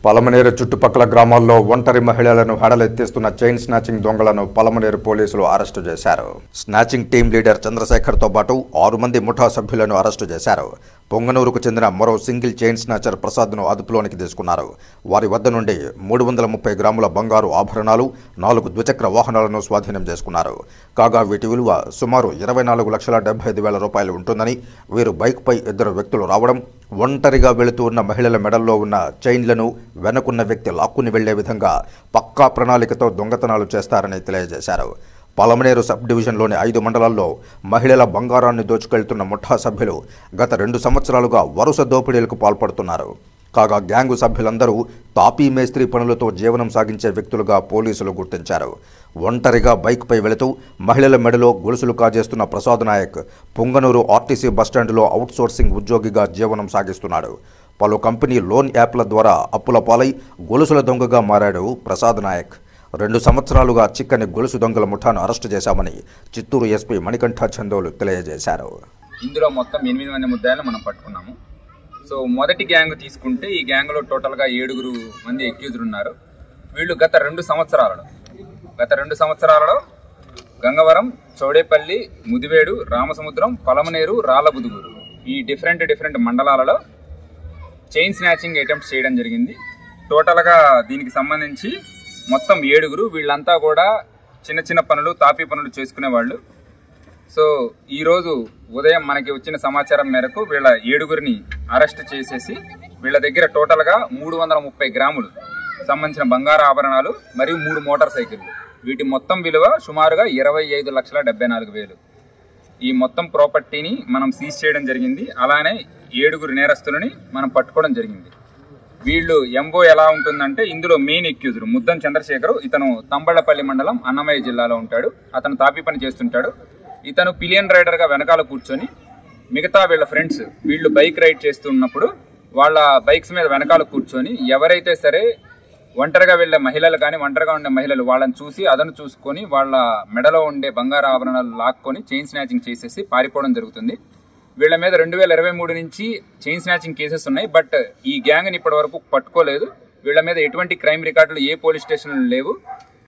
పలమనేరు చుట్టుపక్కల గ్రామాల్లో ఒంటరి మహిళలను హడలెత్తిస్తున్న చైన్ స్నాచింగ్ దొంగలను పలమనేరు పోలీసులు అరెస్టు చేశారు. స్నాచింగ్ టీం లీడర్ చంద్రశేఖర్తో పాటు 6 మంది ముఠా సభ్యులను అరెస్టు చేశారు. పొంగనూరుకు చెందిన మరో సింగిల్ చైన్ స్నాచర్ ప్రసాద్ను అదుపులోనికి తీసుకున్నారు. వారి వద్ద నుండి 330 గ్రాముల బంగారు ఆభరణాలు, 4 ద్విచక్ర వాహనాలను స్వాధీనం చేసుకున్నారు. కాగా వీటి విలువ సుమారు 24,75,000 రూపాయలు ఉంటుందని, వీరు బైక్పై 2 వ్యక్తులు రావడం, ఒంటరిగా వెళుతూ ఉన్న మహిళల మెడల్లో ఉన్న చైన్లను వెనుకున్న వ్యక్తి లాక్కుని వెళ్లే విధంగా పక్కా ప్రణాళికతో దొంగతనాలు చేస్తారని తెలియజేశారు. పలమనేరు సబ్ డివిజన్లోని 5 మండలాల్లో మహిళల బంగారాన్ని దోచుకెళ్తున్న ముఠా సభ్యులు గత 2 సంవత్సరాలుగా వరుస దోపిడీలకు పాల్పడుతున్నారు. కాగా గ్యాంగు సభ్యులందరూ తాపీ మేస్త్రి పనులతో జీవనం సాగించే వ్యక్తులుగా పోలీసులు గుర్తించారు. ఒంటరిగా బైక్పై వెళుతూ మహిళల మెడలో గొలుసులు కాజేస్తున్న ప్రసాద్ నాయక్ పొంగనూరు ఆర్టీసీ బస్టాండ్లో అవుట్సోర్సింగ్ ఉద్యోగిగా జీవనం సాగిస్తున్నాడు. పలు కంపెనీ లోన్ యాప్ల ద్వారా అప్పుల పాలై గొలుసుల దొంగగా మారాడు ప్రసాద్ నాయక్. 2 సంవత్సరాలుగా చిక్కని గొలుసు దొంగల ముఠాను అరెస్టు చేశామని చిత్తూరు ఎస్పీ మణికంఠ చందోలు తెలియజేశారు. ఇందులో మొత్తం 8 మంది ముద్దాయిలను మనం పట్టుకున్నాము. సో మొదటి గ్యాంగ్ తీసుకుంటే ఈ గ్యాంగ్లో టోటల్గా 7 మంది అక్యూజ్డ్ ఉన్నారు. వీళ్ళు గత 2 సంవత్సరాలలో గంగవరం, చౌడేపల్లి, ముదివేడు, రామసముద్రం, పలమనేరు, రాళ్లబుదుగూరు ఈ డిఫరెంట్ మండలాలలో చైన్ స్నాచింగ్ అటెంప్ట్ చేయడం జరిగింది. టోటల్గా దీనికి సంబంధించి మొత్తం 7. వీళ్ళంతా కూడా చిన్న పనులు, తాపీ పనులు చేసుకునేవాళ్ళు. సో ఈరోజు ఉదయం మనకి వచ్చిన సమాచారం మేరకు వీళ్ళ 7 అరెస్ట్ చేసేసి వీళ్ళ దగ్గర టోటల్గా 330 గ్రాములు సంబంధించిన బంగారు ఆభరణాలు మరియు 3 మోటార్ సైకిళ్ళు, వీటి మొత్తం విలువ సుమారుగా 25,74,000. ఈ మొత్తం ప్రాపర్టీని మనం సీజ్ చేయడం జరిగింది. అలానే 7 నేరస్తులని మనం పట్టుకోవడం జరిగింది. వీళ్ళు ఎంఓ ఎలా ఉంటుందంటే ఇందులో మెయిన్ అక్యూజ్డ్ ముద్దం చంద్రశేఖర్, ఇతను తంబళ్లపల్లి మండలం, అన్నమయ్య జిల్లాలో ఉంటాడు. అతను తాపీ పని చేస్తుంటాడు. ఇతను పిలియన్ రైడర్గా వెనకాల కూర్చొని మిగతా వీళ్ళ ఫ్రెండ్స్ వీళ్ళు బైక్ రైడ్ చేస్తున్నప్పుడు వాళ్ళ బైక్స్ మీద వెనకాల కూర్చొని ఎవరైతే సరే ఒంటరిగా వెళ్లే మహిళలు కానీ ఒంటరిగా ఉండే మహిళలు వాళ్ళని చూసి అదను చూసుకొని వాళ్ళ మెడలో ఉండే బంగారు ఆభరణాలు లాక్కొని చైన్ స్నాచింగ్ చేసేసి పారిపోవడం జరుగుతుంది. వీళ్ళ మీద 2023 నుంచి చైన్ స్నాచింగ్ కేసెస్ ఉన్నాయి. బట్ ఈ గ్యాంగ్ని ఇప్పటి వరకు పట్టుకోలేదు. వీళ్ళ మీద ఎటువంటి క్రైమ్ రికార్డులు ఏ పోలీస్ స్టేషన్లు లేవు.